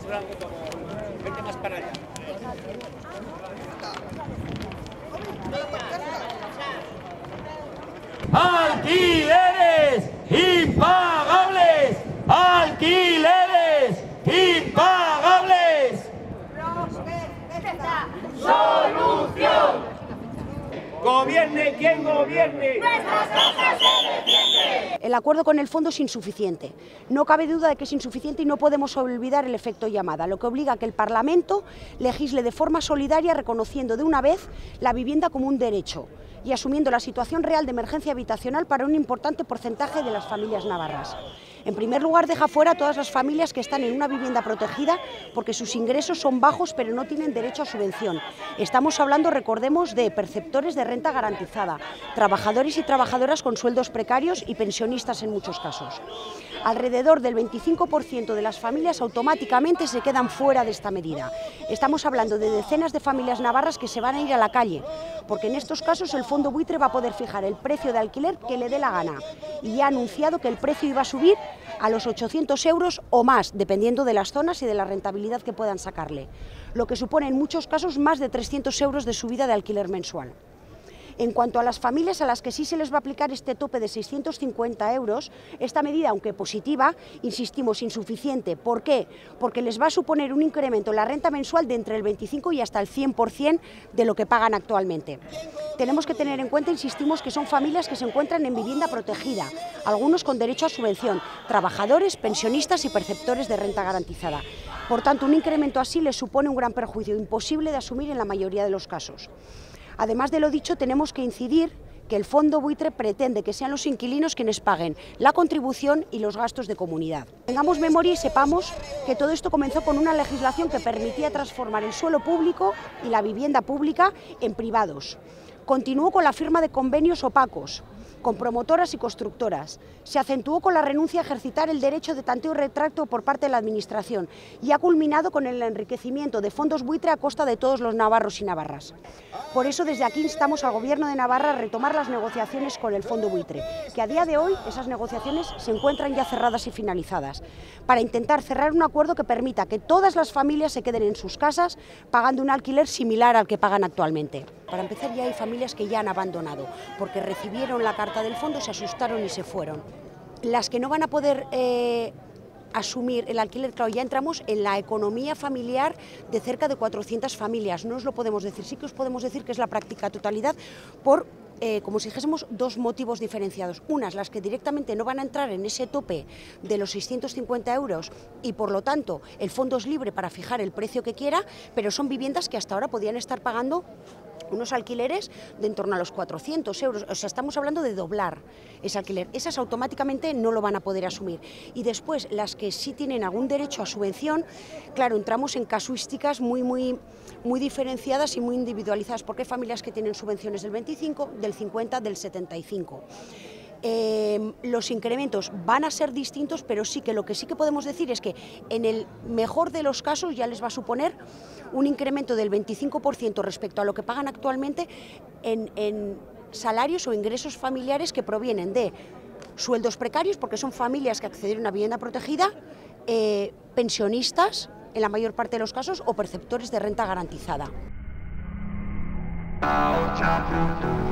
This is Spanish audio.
Vente más para allá. ¡Alquileres impagables! ¡Alquileres impagables! ¡Solución! Gobierne quien gobierne. ¡Nuestras casas se defienden! El acuerdo con el fondo es insuficiente. No cabe duda de que es insuficiente y no podemos olvidar el efecto llamada, lo que obliga a que el Parlamento legisle de forma solidaria, reconociendo de una vez la vivienda como un derecho y asumiendo la situación real de emergencia habitacional para un importante porcentaje de las familias navarras. En primer lugar, deja fuera a todas las familias que están en una vivienda protegida porque sus ingresos son bajos pero no tienen derecho a subvención. Estamos hablando, recordemos, de perceptores de renta garantizada, trabajadores y trabajadoras con sueldos precarios y pensionistas en muchos casos. Alrededor del 25% de las familias automáticamente se quedan fuera de esta medida. Estamos hablando de decenas de familias navarras que se van a ir a la calle, porque en estos casos el fondo buitre va a poder fijar el precio de alquiler que le dé la gana y ha anunciado que el precio iba a subir a los 800 euros o más, dependiendo de las zonas y de la rentabilidad que puedan sacarle, lo que supone en muchos casos más de 300 euros de subida de alquiler mensual. En cuanto a las familias a las que sí se les va a aplicar este tope de 650 euros, esta medida, aunque positiva, insistimos, insuficiente. ¿Por qué? Porque les va a suponer un incremento en la renta mensual de entre el 25 y hasta el 100% de lo que pagan actualmente. Tenemos que tener en cuenta, insistimos, que son familias que se encuentran en vivienda protegida, algunos con derecho a subvención, trabajadores, pensionistas y perceptores de renta garantizada. Por tanto, un incremento así les supone un gran perjuicio, imposible de asumir en la mayoría de los casos. Además de lo dicho, tenemos que incidir que el fondo buitre pretende que sean los inquilinos quienes paguen la contribución y los gastos de comunidad. Tengamos memoria y sepamos que todo esto comenzó con una legislación que permitía transformar el suelo público y la vivienda pública en privados. Continuó con la firma de convenios opacos con promotoras y constructoras. Se acentuó con la renuncia a ejercitar el derecho de tanteo y retracto por parte de la Administración y ha culminado con el enriquecimiento de fondos buitre a costa de todos los navarros y navarras. Por eso desde aquí instamos al Gobierno de Navarra a retomar las negociaciones con el fondo buitre, que a día de hoy esas negociaciones se encuentran ya cerradas y finalizadas, para intentar cerrar un acuerdo que permita que todas las familias se queden en sus casas pagando un alquiler similar al que pagan actualmente. Para empezar, ya hay familias que ya han abandonado, porque recibieron la carta del fondo, se asustaron y se fueron. Las que no van a poder asumir el alquiler, claro, ya entramos en la economía familiar de cerca de 400 familias, no os lo podemos decir, sí que os podemos decir que es la práctica totalidad por, como si dijésemos, dos motivos diferenciados. Unas, las que directamente no van a entrar en ese tope de los 650 euros y por lo tanto el fondo es libre para fijar el precio que quiera, pero son viviendas que hasta ahora podían estar pagando unos alquileres de en torno a los 400 euros, o sea, estamos hablando de doblar ese alquiler. Esas automáticamente no lo van a poder asumir. Y después, las que sí tienen algún derecho a subvención, claro, entramos en casuísticas muy diferenciadas y muy individualizadas, porque hay familias que tienen subvenciones del 25, del 50, del 75. Los incrementos van a ser distintos, pero sí que lo que sí que podemos decir es que en el mejor de los casos ya les va a suponer un incremento del 25% respecto a lo que pagan actualmente en salarios o ingresos familiares que provienen de sueldos precarios, porque son familias que accedieron a vivienda protegida, pensionistas en la mayor parte de los casos o perceptores de renta garantizada.